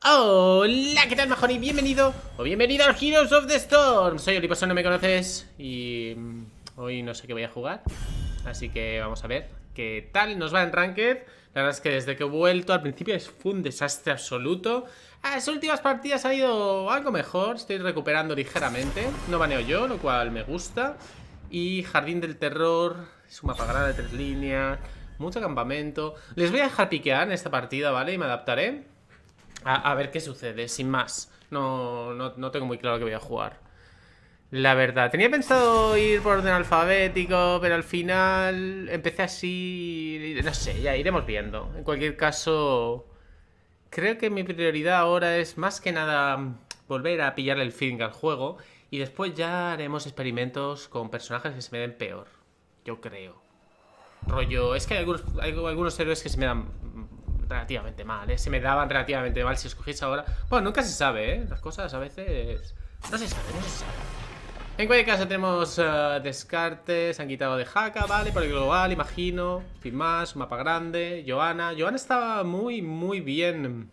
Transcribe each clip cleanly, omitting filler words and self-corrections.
Hola, ¿qué tal, majón? Y bienvenido o bienvenido al Heroes of the Storm. Soy Oliposo, no me conoces. Y hoy no sé qué voy a jugar, así que vamos a ver qué tal nos va en Ranked. La verdad es que desde que he vuelto al principio fue un desastre absoluto. Las últimas partidas ha ido algo mejor. Estoy recuperando ligeramente. No baneo yo, lo cual me gusta. Y Jardín del Terror es un mapa grande de 3 líneas. Mucho campamento. Les voy a dejar piquear en esta partida, ¿vale? Y me adaptaré a ver qué sucede, sin más. No tengo muy claro que voy a jugar, la verdad. Tenía pensado ir por orden alfabético, pero al final empecé así. No sé, ya iremos viendo. En cualquier caso, creo que mi prioridad ahora es más que nada volver a pillarle el feeling al juego. Y después ya haremos experimentos con personajes que se me den peor, yo creo. Rollo, es que hay algunos héroes que se me dan relativamente mal, ¿eh? Se me daban relativamente mal si escogiese ahora. Bueno, nunca se sabe, ¿eh? Las cosas a veces no se sabe, no se sabe. En cualquier caso tenemos descartes. Han quitado de Haka, ¿vale? Por el global, imagino. Sin más, un mapa grande. Johanna estaba muy bien.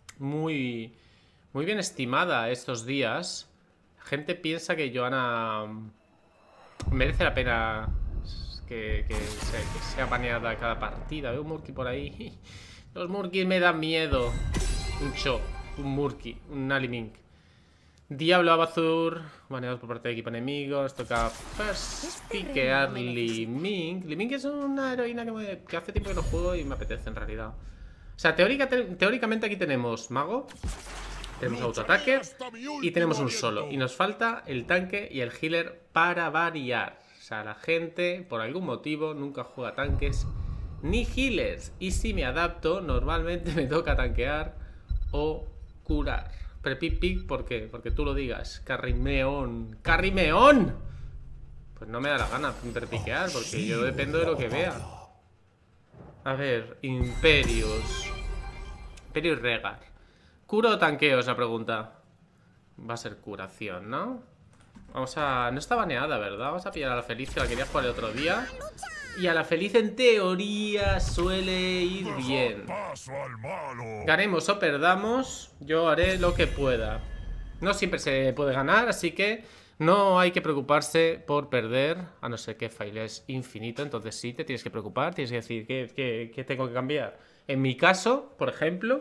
Muy bien estimada estos días. La gente piensa que Johanna merece la pena que sea baneada cada partida. Veo un Murky por ahí. Los Murkys me dan miedo. Un Cho, un Murky, un Nalimink. Diablo Abazur, baneados por parte del equipo enemigo. Nos toca first piquear Limink. Limink es una heroína que hace tiempo que no juego y me apetece en realidad. O sea, teóricamente aquí tenemos mago, tenemos autoataque y tenemos un solo. Y nos falta el tanque y el healer para variar. O sea, la gente, por algún motivo, nunca juega tanques ni healers. Y si me adapto, normalmente me toca tanquear o curar. Pero pick, ¿por qué? Porque tú lo digas. Carrimeón. ¡Carrimeón! Pues no me da la gana perpiquear, porque yo dependo de lo que vea. A ver, Imperius y Regar. ¿Curo o tanqueo? Es la pregunta. Va a ser curación, ¿no? Vamos a... No está baneada, ¿verdad? Vamos a pillar a la Feliz, que la quería jugar el otro día. Y a la Feliz en teoría suele ir bien. Ganemos o perdamos, yo haré lo que pueda. No siempre se puede ganar, así que no hay que preocuparse por perder. A no ser que file es infinito, entonces sí te tienes que preocupar. Tienes que decir que tengo que cambiar. En mi caso, por ejemplo,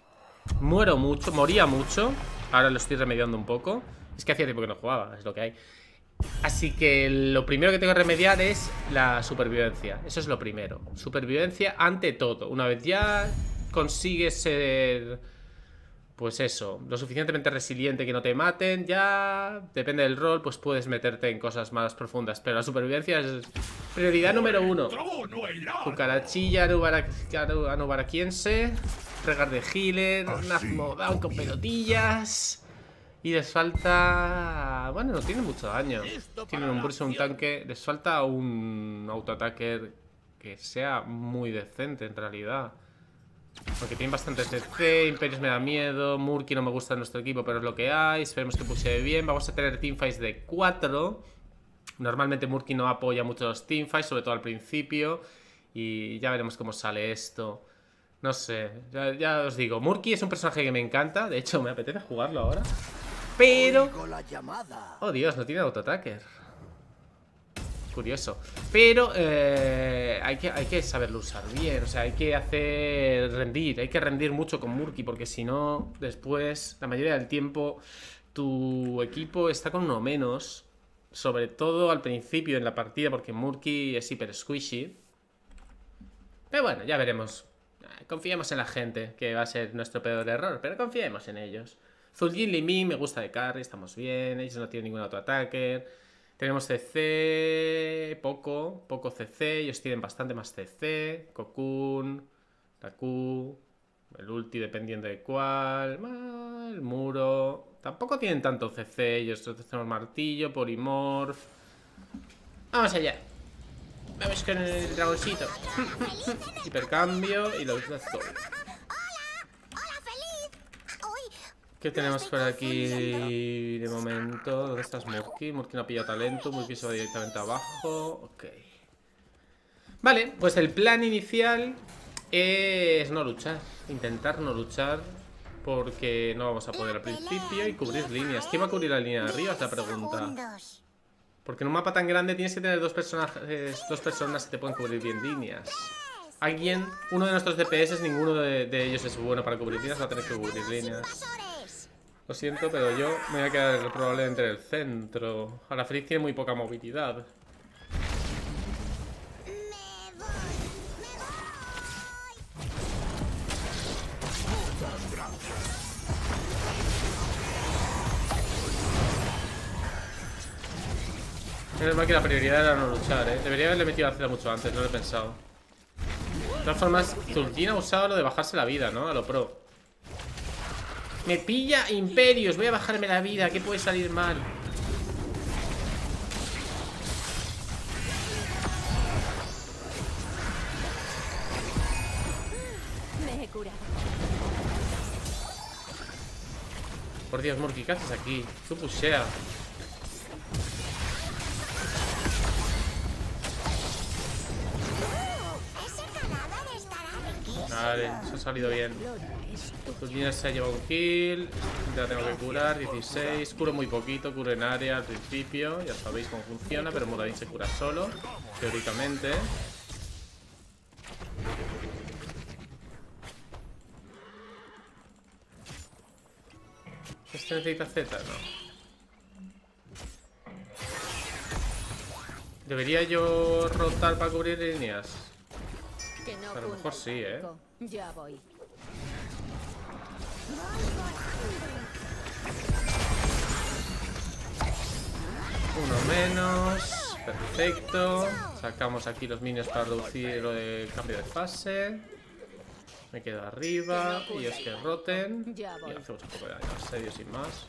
moría mucho. Ahora lo estoy remediando un poco. Es que hacía tiempo que no jugaba, es lo que hay. Así que lo primero que tengo que remediar es la supervivencia. Eso es lo primero. Supervivencia ante todo. Una vez ya consigues ser, pues eso, lo suficientemente resiliente que no te maten, ya depende del rol, pues puedes meterte en cosas más profundas. Pero la supervivencia es prioridad número 1. Cucarachilla, anubaraquiense, Regar de healer, Nazmodown con pelotillas. Y les falta... Bueno, no tienen mucho daño. Tienen un burst, un tanque. Les falta un autoataque que sea muy decente en realidad. Porque tienen bastante CC. Imperios me da miedo. Murky no me gusta en nuestro equipo, pero es lo que hay. Esperemos que pushee bien. Vamos a tener teamfights de 4. Normalmente Murky no apoya mucho los teamfights, sobre todo al principio. Y ya veremos cómo sale esto. No sé, ya os digo. Murky es un personaje que me encanta. De hecho, me apetece jugarlo ahora. Pero... Oh, Dios, no tiene autoataker. Curioso. Pero hay que saberlo usar bien. O sea, hay que hacer rendir. Hay que rendir mucho con Murky, porque si no, después, la mayoría del tiempo, tu equipo está con uno menos. Sobre todo al principio en la partida, porque Murky es hiper squishy. Pero bueno, ya veremos. Confiemos en la gente, que va a ser nuestro peor error, pero confiemos en ellos. Zul'jin Liming me gusta de carry, estamos bien. Ellos no tienen ningún autoataker. Tenemos CC, poco CC. Ellos tienen bastante más CC. Cocoon, la Q, el ulti dependiendo de cuál. El muro. Tampoco tienen tanto CC. Ellos tenemos martillo, polimorph. Vamos allá. Vamos con el dragoncito. Hipercambio y los dos. ¿Qué tenemos por aquí de momento? ¿Dónde estás, Murky? Murky no ha pillado talento. Murky se va directamente abajo. Ok. Vale, pues el plan inicial es no luchar. Intentar no luchar. Porque no vamos a poder al principio. Y cubrir líneas. ¿Quién va a cubrir la línea de arriba? Es la pregunta. Porque en un mapa tan grande tienes que tener dos personas que te pueden cubrir bien líneas. Uno de nuestros DPS, ninguno de ellos es bueno para cubrir líneas, va a tener que cubrir líneas. Lo siento, pero yo me voy a quedar probablemente en el centro. Ahora Fritz tiene muy poca movilidad. Menos mal que la prioridad era no luchar, ¿eh? Debería haberle metido a la Z mucho antes, no lo he pensado. De todas formas, Zul'jin ha usado lo de bajarse la vida, ¿no? A lo pro. Me pilla Imperios, voy a bajarme la vida. ¿Qué puede salir mal? Me he curado. Por Dios, Murky, ¿qué haces aquí? Tú pushea. Vale, eso ha salido bien. Zul'jin se ha llevado un kill. Ya tengo que curar, 16. Curo muy poquito, curo en área al principio. Ya sabéis cómo funciona, pero Muradin se cura solo, teóricamente. ¿Este necesita Z? No. ¿Debería yo rotar para cubrir líneas? A lo mejor sí, ¿eh? Ya voy. Uno menos. Perfecto. Sacamos aquí los minions para reducir lo de cambio de fase. Me quedo arriba. Y es que roten. Y hacemos un poco de daño asedio sin más.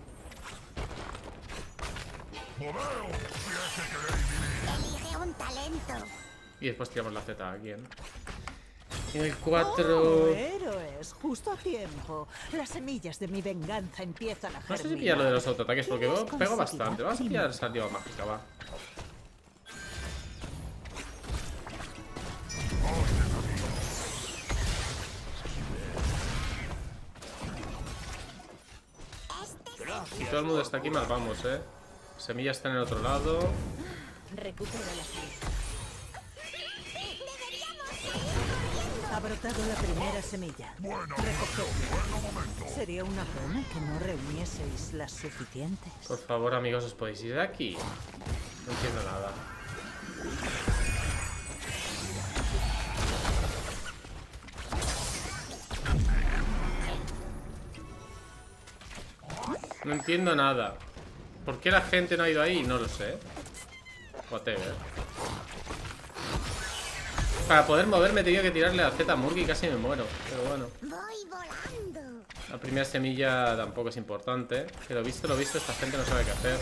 Y después tiramos la Z aquí, ¿eh? En el 4... héroes, justo a tiempo. Las semillas de mi venganza empiezan a germinar. No sé si pillar lo de los autoataques porque pego bastante. Vamos a pillar salida mágica, va. Si todo el mundo está aquí, mal vamos, ¿eh? Semilla está en el otro lado. Recupera la vida. Ha brotado la primera semilla. Recogedla. Sería una pena que no reunieseis las suficientes. Por favor, amigos, ¿os podéis ir de aquí? No entiendo nada. No entiendo nada. ¿Por qué la gente no ha ido ahí? No lo sé. Whatever. Para poder moverme he tenido que tirarle a Z a Murky y casi me muero. Pero bueno. La primera semilla tampoco es importante. Pero visto lo visto, esta gente no sabe qué hacer.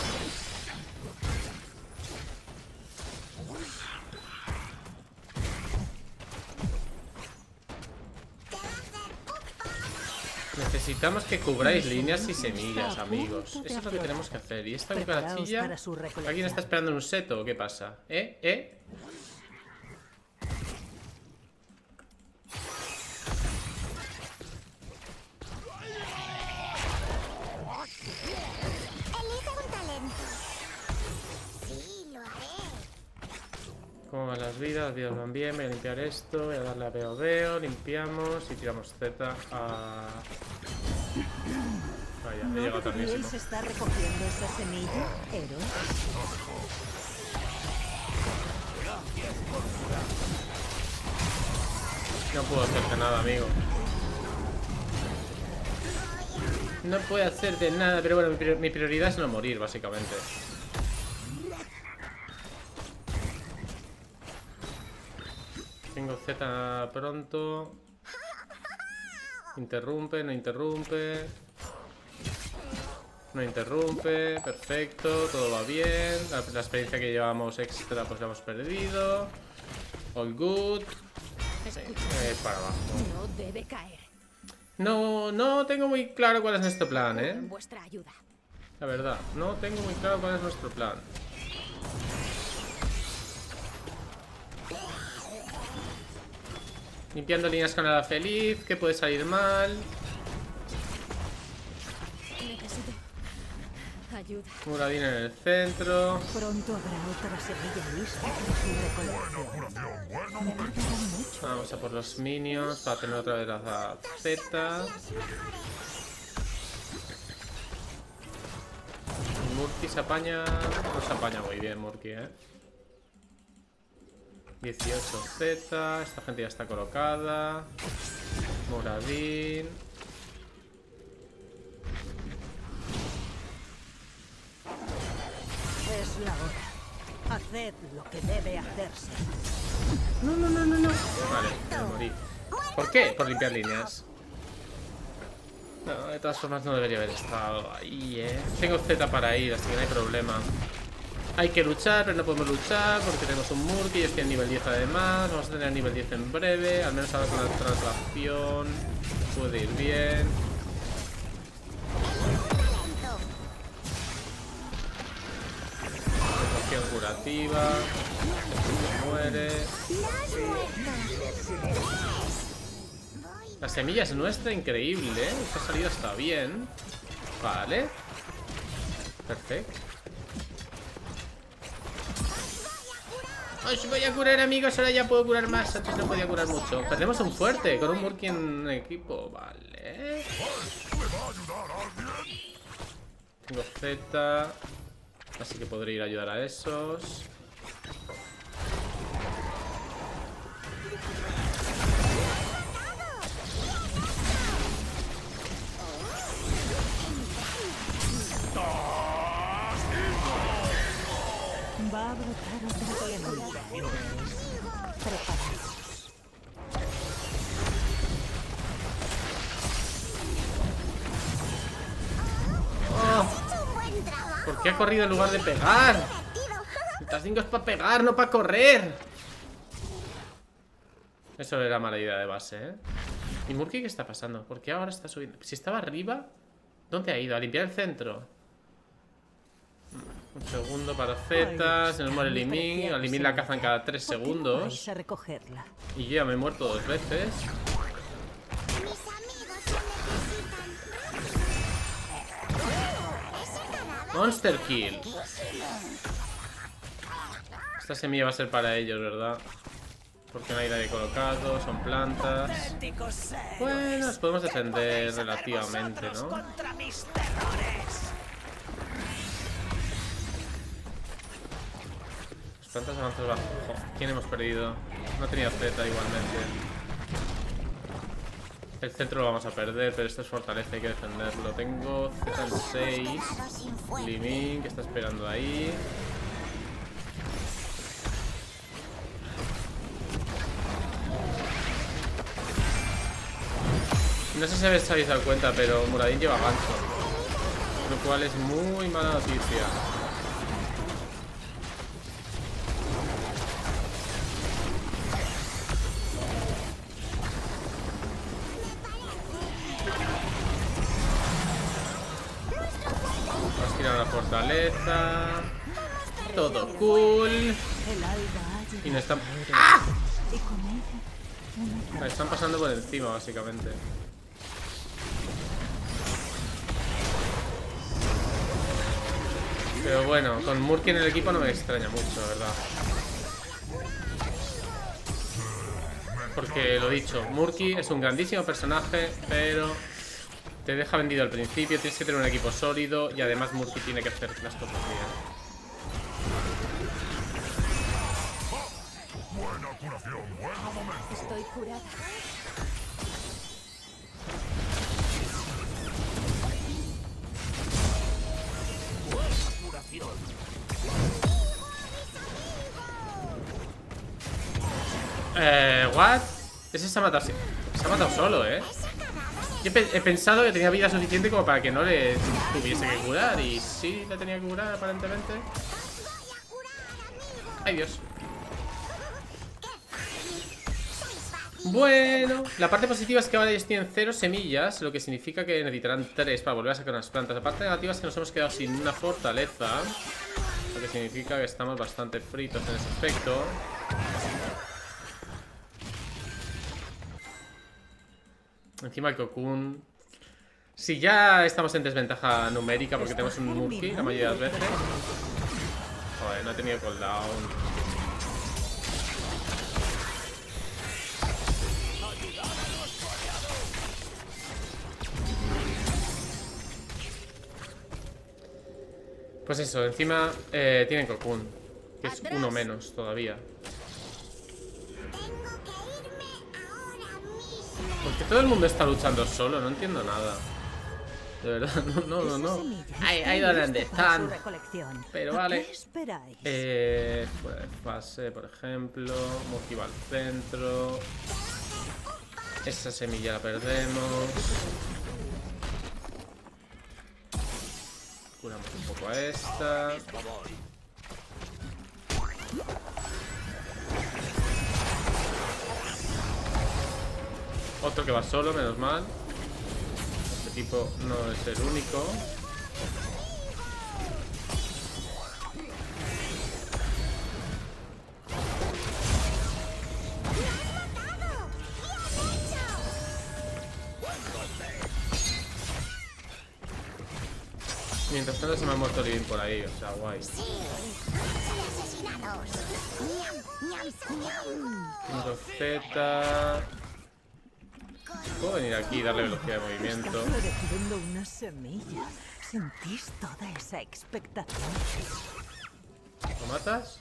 Necesitamos que cubráis líneas y semillas, amigos. Eso es lo que tenemos que hacer. ¿Y esta cucarachilla? ¿Alguien está esperando en un seto o qué pasa? ¿Eh? ¿Cómo van las vidas? Las vidas van bien. Voy a limpiar esto. Voy a darle a veo. Limpiamos y tiramos Z a... Vaya, he llegado tardísimo. ¿Se está recogiendo esa semilla, héroe? No puedo hacerte nada, amigo. No puedo hacerte nada, pero bueno, mi prioridad es no morir, básicamente. Tengo Z pronto. Interrumpe, no interrumpe. No interrumpe, perfecto, todo va bien. La experiencia que llevamos extra pues la hemos perdido. All good. Para abajo. No debe caer. No tengo muy claro cuál es nuestro plan, ¿eh? Vuestra ayuda. La verdad, no tengo muy claro cuál es nuestro plan. Limpiando líneas con la feliz, que puede salir mal. Necesito ayuda. Muradin en el centro. Pronto habrá otra semilla lista para su recolección. Me tardará mucho. Vamos a por los minions para tener otra vez la Z. Murky se apaña. No se apaña muy bien, Murky, 18 Z. Esta gente ya está colocada. Muradin. Es la hora. Haced lo que debe hacerse. No. Vale, me morí. ¿Por qué? Por limpiar líneas. No, de todas formas no debería haber estado ahí, Tengo Z para ir, así que no hay problema. Hay que luchar, pero no podemos luchar porque tenemos un Murky. Yo estoy en nivel 10 además. Vamos a tener nivel 10 en breve. Al menos ahora con la traslación puede ir bien. Traslación curativa. Se muere. La semilla es nuestra, increíble, Esta salida está bien. Vale. Perfecto. Os voy a curar, amigos. Ahora ya puedo curar más. Antes no podía curar mucho. Perdemos un fuerte con un Murky en equipo. Vale. Tengo Z. Así que podré ir a ayudar a esos. Va a brotar otra semilla. Preparados. ¿Por qué ha corrido en lugar de pegar? Estas 5 es para pegar, no para correr. Eso era mala idea de base, ¿Y Murky qué está pasando? ¿Por qué ahora está subiendo? Si estaba arriba, ¿dónde ha ido? ¿A limpiar el centro? Un segundo para Z. Se nos muere Liming. A Liming la cazan cada 3 segundos. Vais a recogerla. Y yo ya me he muerto 2 veces. Monster Kill. Esta semilla va a ser para ellos, ¿verdad? Porque no hay nadie colocado, son plantas. Bueno, nos podemos defender relativamente, ¿no? Las plantas avanzan bajo. ¿Quién hemos perdido? No tenía Z igualmente. El centro lo vamos a perder, pero esto es fortaleza, hay que defenderlo. Tengo Z en 6. Liming, que está esperando ahí. No sé si habéis dado cuenta, pero Muradin lleva gancho, lo cual es muy mala noticia. Vamos a tirar la fortaleza. Todo cool. Y nos están... ¡Ah! Me están pasando por encima, básicamente. Pero bueno, con Murky en el equipo no me extraña mucho, ¿verdad? Porque lo dicho, Murky es un grandísimo personaje, pero te deja vendido al principio. Tienes que tener un equipo sólido y además Murky tiene que hacer las cosas bien. Estoy curada. ¿What? Ese se ha matado, se ha matado solo, Yo he pensado que tenía vida suficiente como para que no le tuviese que curar. Y sí, le tenía que curar aparentemente. Ay, Dios. Bueno, la parte positiva es que ahora ellos tienen 0 semillas, lo que significa que necesitarán 3 para volver a sacar unas plantas. La parte negativa es que nos hemos quedado sin una fortaleza, lo que significa que estamos bastante fritos en ese aspecto. Encima el Cocoon Si ya estamos en desventaja numérica porque tenemos un Murky la mayoría de las veces. Joder, no he tenido cooldown. Pues eso, encima tienen Cocoon, que es uno menos todavía. Porque todo el mundo está luchando solo, no entiendo nada. De verdad, no. Ahí donde están. Pero vale. Fuera de fase, por ejemplo. Murky va al centro. Esa semilla la perdemos. Curamos un poco a esta. Otro que va solo, menos mal. Este tipo no es el único. Mientras tanto se me ha muerto Livin por ahí, o sea, guay. Z. Puedo venir aquí y darle velocidad de movimiento. Está floreciendo una semilla. ¿Sentís toda esa expectación? ¿Lo matas?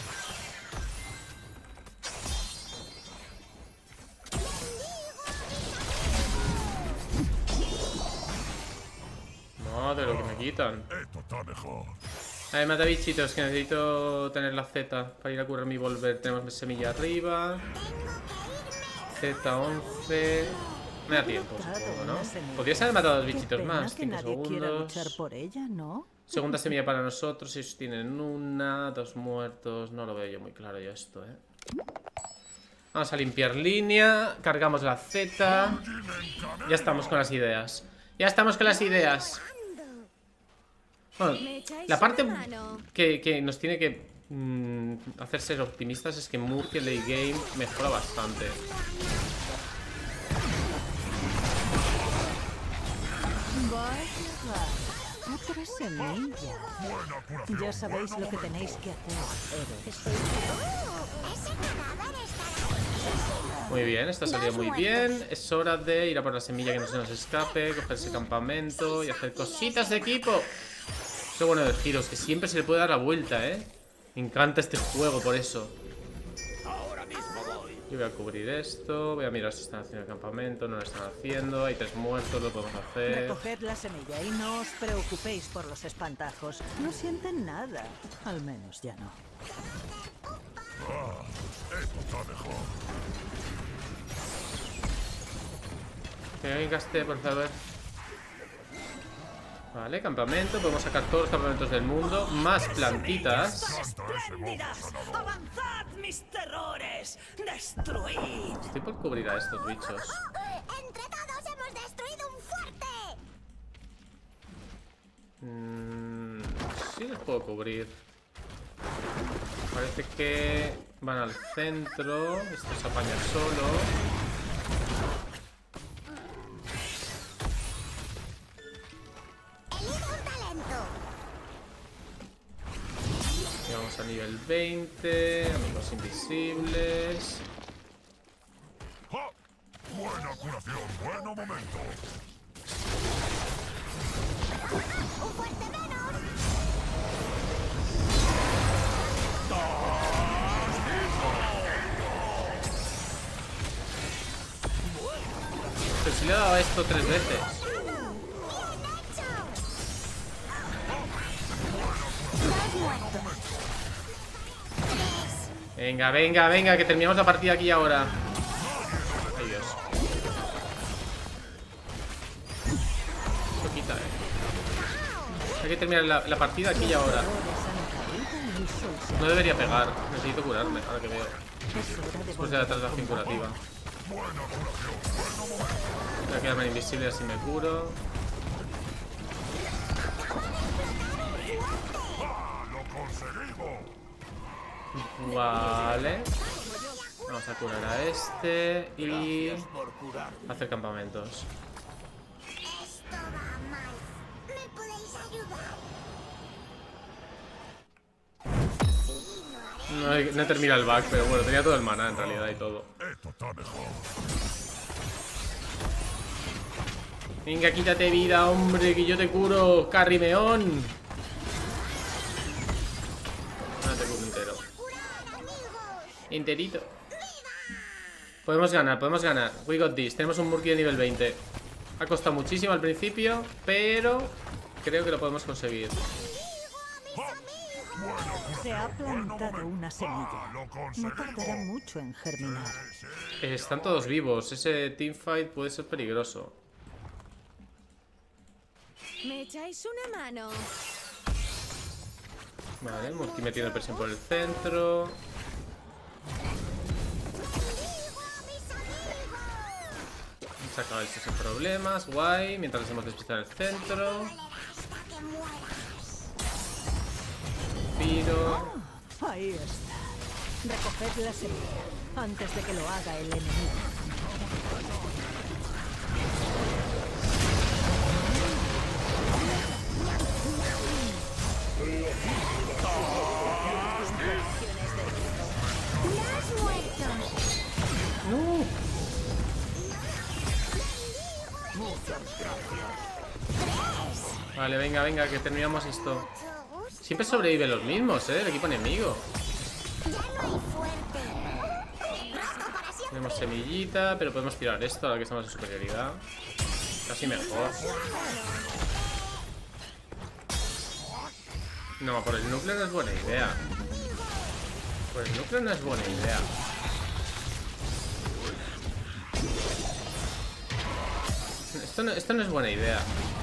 Madre, lo que me quitan. Esto está mejor. A ver, mata bichitos, que necesito tener la Z para ir a curar mi volver. Tenemos semilla arriba. Z11. Me da tiempo, supongo, ¿no? Podrías haber matado a dos bichitos más. 5 segundos. Por ella, ¿no? Segunda semilla para nosotros. Ellos tienen una, 2 muertos. No lo veo yo muy claro yo esto, ¿eh? Vamos a limpiar línea. Cargamos la Z. Ya estamos con las ideas. Ya estamos con las ideas. Bueno, la parte que nos tiene que hacer ser optimistas es que Murky late game mejora bastante. Otra semilla. Ya sabéis lo que tenéis que hacer. Muy bien, esto ha salido muy bien. Es hora de ir a por la semilla que no se nos escape, coger ese campamento y hacer cositas de equipo. Qué bueno de Heroes, que siempre se le puede dar la vuelta, ¿eh? Me encanta este juego por eso. Yo voy a cubrir esto. Voy a mirar si están haciendo el campamento. No lo están haciendo. Hay 3 muertos, lo podemos hacer. Recoged la semilla y no os preocupéis por los espantajos. No sienten nada. Al menos ya no. Esto está mejor. Que alguien gaste, por favor. Vale, campamento. Podemos sacar todos los campamentos del mundo. Más plantitas. ¡Espléndidas! ¡Avanzad, mis terrores! ¡Destruid! Estoy por cubrir a estos bichos. ¡Entre todos hemos destruido un fuerte! Sí los puedo cubrir. Parece que van al centro. Esto se apaña solo. Llegamos a nivel 20. Amigos invisibles. ¡Ja! Buena curación, buen momento. ¡Un fuerte menos! Pero si le he dado a esto 3 veces. Venga, venga, venga, que terminamos la partida aquí ahora. Ay, Dios. Esto quita, Hay que terminar la partida aquí y ahora. No debería pegar. Necesito curarme, ahora que veo. Después de la traslación curativa. Voy a quedarme invisible así me curo. Vale. Vamos a curar a este y hacer campamentos. No he terminado el back, pero bueno, tenía todo el maná en realidad y todo. Esto está mejor. Venga, quítate vida, hombre, que yo te curo, Carrimeón. No te curo entero. Enterito. Podemos ganar, podemos ganar. We got this. Tenemos un Murky de nivel 20. Ha costado muchísimo al principio, pero creo que lo podemos conseguir. Se ha plantado una semilla. No tardará mucho en germinar. Están todos vivos. Ese teamfight puede ser peligroso. ¿Me echáis una mano? Vale, Murky metiendo presión por el centro. Se acaba el sin problemas, guay. Mientras les hemos despistado el centro. Piro. Ahí está. Recoged la semilla antes de que lo haga el enemigo. Vale, venga, venga, que terminamos esto. Siempre sobreviven los mismos, el equipo enemigo. Tenemos semillita, pero podemos tirar esto ahora que estamos en superioridad. Casi mejor. No, por el núcleo no es buena idea. Por el núcleo no es buena idea. Esto no es buena idea.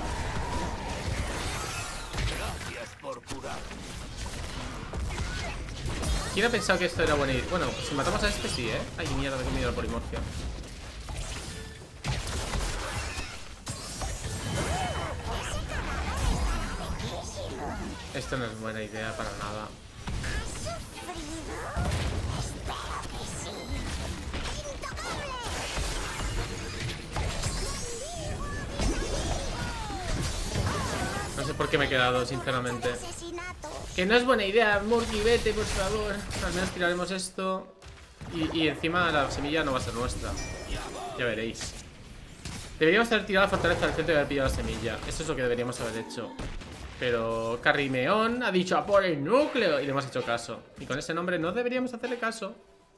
¿Quién ha pensado que esto era buena idea? Bueno, si matamos a este sí, ¿eh? Ay, mierda, he comido la polimorfia. Esto no es buena idea para nada. No sé por qué me he quedado, sinceramente. Que no es buena idea, Murky, vete, por favor. Al menos tiraremos esto. Y encima la semilla no va a ser nuestra. Ya veréis. Deberíamos haber tirado la fortaleza al centro y haber pillado la semilla. Eso es lo que deberíamos haber hecho. Pero Carrimeón ha dicho a por el núcleo y le hemos hecho caso. Y con ese nombre no deberíamos hacerle caso.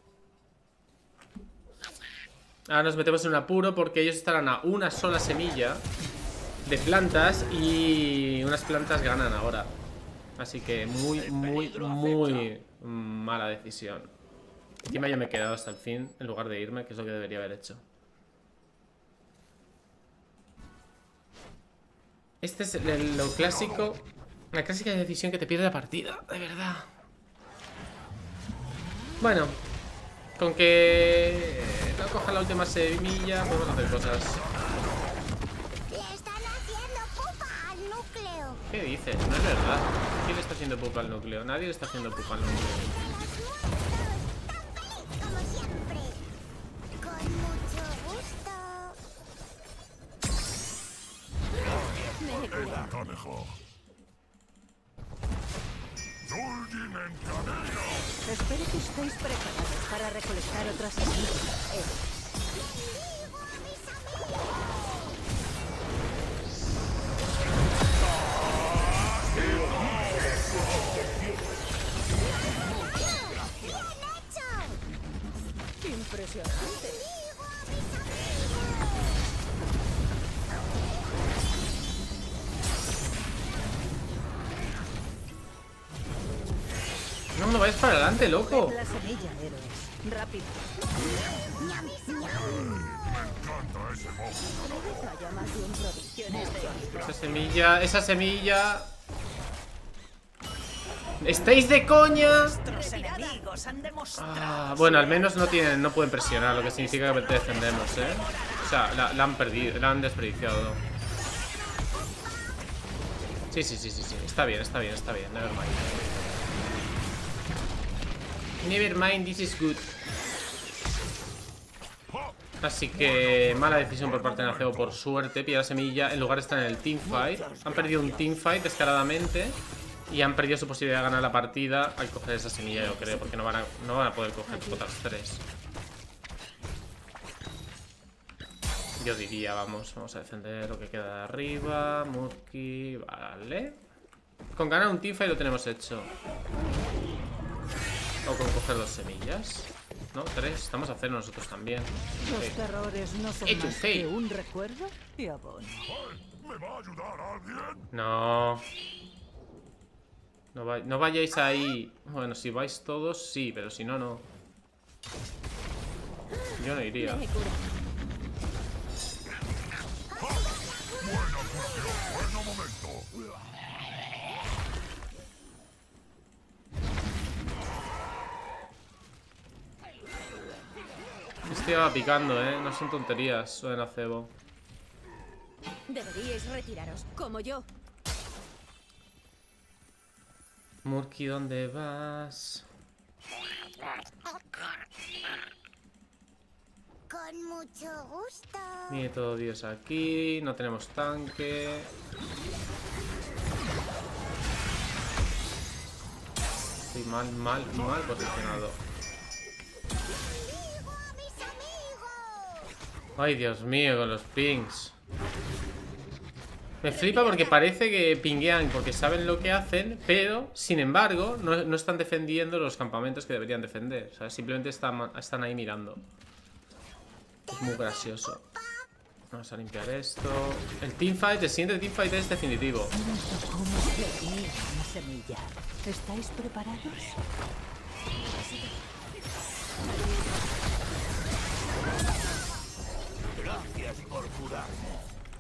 Ahora nos metemos en un apuro porque ellos estarán a una sola semilla de plantas y unas plantas ganan ahora. Así que muy mala decisión. Encima yo me he quedado hasta el fin en lugar de irme, que es lo que debería haber hecho. Este es lo clásico. La clásica decisión que te pierde la partida, de verdad. Bueno, con que no coja la última semilla podemos hacer cosas. Le están haciendo pupa al núcleo. ¿Qué dices? No es verdad. ¿Quién le está haciendo pupa al núcleo? Nadie le está haciendo pupa al núcleo. Como siempre. Con mucho gusto. Está mejor. Zul'jin en camino. Espero que estéis preparados para recolectar otras semillas. Impresionante. No, no vayas para adelante, loco. La semilla, héroes. Rápido. Encanta ese monstruo. Haya más de un prodigio en este. Esa semilla. ¿Estáis de coña? Nuestros enemigos han demostrado. Bueno, al menos no pueden presionar, lo que significa que defendemos, ¿eh? O sea, la han perdido, la han desperdiciado. Sí. Está bien. Never mind, this is good. Así que mala decisión por parte de Nacebo, por suerte. Pilla la semilla en lugar de estar en el teamfight. Han perdido un teamfight descaradamente. Y han perdido su posibilidad de ganar la partida al coger esa semilla, yo creo, porque no van a poder coger otras 3. Yo diría, vamos a defender lo que queda de arriba. Murky, vale. Con ganar un teamfight lo tenemos hecho. O con coger 2 semillas. No, 3, estamos a hacer nosotros también. Los terrores no son Hecho, más hey. que un recuerdo y abono. ¿Me va a ayudar alguien? No. No vayáis ahí. Bueno, si vais todos, sí, pero si no, no. Yo no iría. Me cura. Buen momento. Este va picando, no son tonterías, suena a cebo. Deberíais retiraros, como yo. Murky, ¿dónde vas? Con mucho gusto. Viene todo Dios aquí. No tenemos tanque. Estoy mal posicionado. Digo a mis amigos. Ay, Dios mío, con los pings. Me flipa porque parece que pinguean porque saben lo que hacen, pero, sin embargo, no están defendiendo los campamentos que deberían defender. O sea, simplemente están ahí mirando. Es muy gracioso. Vamos a limpiar esto. El siguiente teamfight es definitivo. ¿Cómo se niega una semilla? ¿Estáis preparados? Gracias por curarme.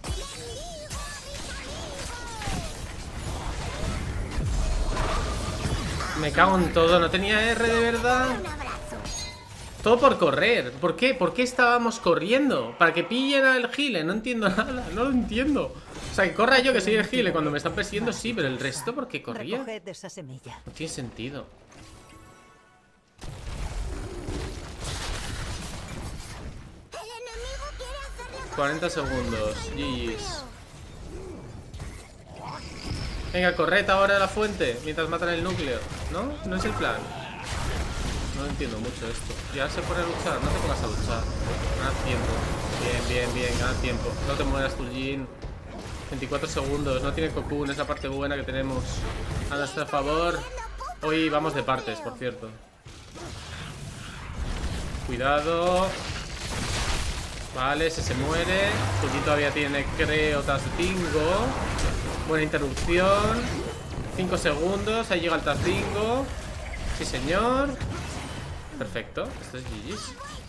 Me cago en todo, no tenía R de verdad. Un abrazo. Todo por correr. ¿Por qué? ¿Por qué estábamos corriendo? Para que pillen al Gile, no entiendo nada, no lo entiendo. O sea, que corra yo que soy el Gile cuando me están persiguiendo, sí, pero el resto, ¿por qué corría? Recoged esa semilla. No tiene sentido. El enemigo quiere hacerle 40 segundos, GG's. Venga, corred ahora a la fuente mientras matan el núcleo. ¿No? No es el plan. No entiendo mucho esto. Ya se pone a luchar, no te pongas a luchar. Gana tiempo. Bien, gana tiempo. No te mueras, Tuljin. 24 segundos, no tiene cocoon, es la parte buena que tenemos a nuestro favor. Hoy vamos de partes, por cierto. Cuidado. Vale, ese se muere. Tuljin todavía tiene, creo, Tazzingo. Buena interrupción. 5 segundos, ahí llega el Tazzingo. Sí, señor. Perfecto, esto es GG's.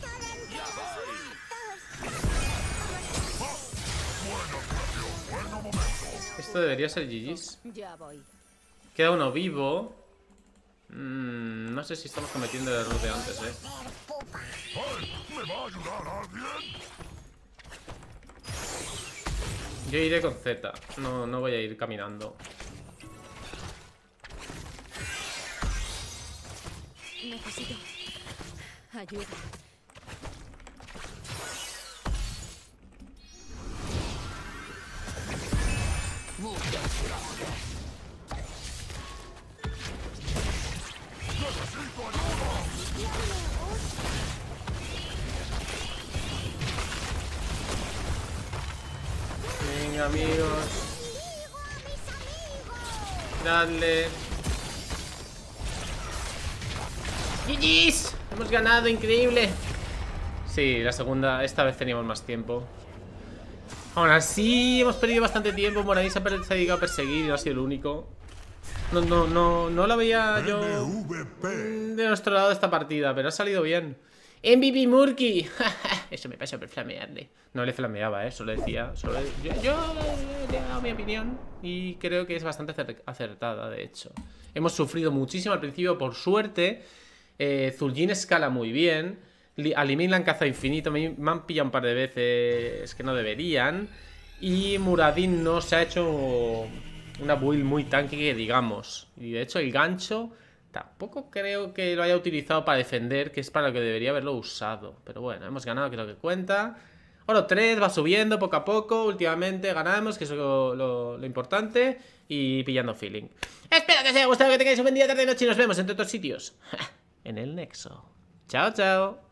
Esto debería ser GG's. Ya voy. Queda uno vivo. No sé si estamos cometiendo el error de antes, ¿Me va a ayudar alguien? Yo iré con Z. No voy a ir caminando. Necesito ayuda. Venga, amigos. Dadle. GG's. Hemos ganado, increíble. Sí, la segunda, esta vez teníamos más tiempo. Aún así, hemos perdido bastante tiempo. Moradin se ha dedicado a perseguir y no ha sido el único. No la veía yo de nuestro lado esta partida, pero ha salido bien. MVP Murky. Eso me pasa por flamearle. No le flameaba, solo decía. Yo le he dado mi opinión y creo que es bastante acertada, de hecho. Hemos sufrido muchísimo al principio, por suerte. Zul'jin escala muy bien. A Li Ming la han cazado infinito. Me han pillado un par de veces que no deberían. Y Muradin no se ha hecho una build muy tanque que digamos. Y de hecho el gancho tampoco creo que lo haya utilizado para defender, que es para lo que debería haberlo usado. Pero bueno, hemos ganado, que es lo que cuenta. Oro 3 va subiendo poco a poco. Últimamente ganamos, que es lo importante. Y pillando feeling. Espero que que os haya gustado, que tengáis un buen día, tarde, noche y nos vemos entre otros sitios en el Nexo. Chao, chao.